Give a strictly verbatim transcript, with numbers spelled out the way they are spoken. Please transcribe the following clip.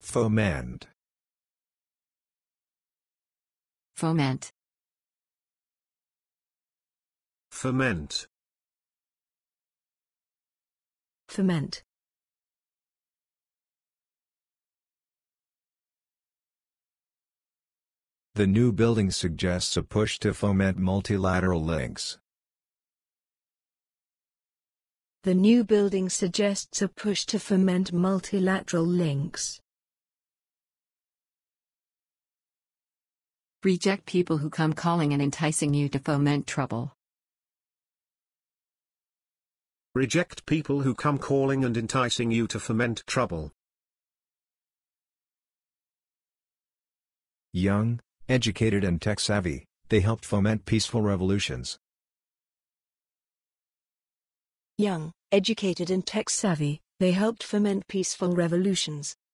Foment. Foment. Ferment. Ferment. The new building suggests a push to foment multilateral links. The new building suggests a push to foment multilateral links. Reject people who come calling and enticing you to foment trouble. Reject people who come calling and enticing you to foment trouble. Young, educated and tech-savvy, they helped foment peaceful revolutions. Young, educated and tech-savvy, they helped foment peaceful revolutions.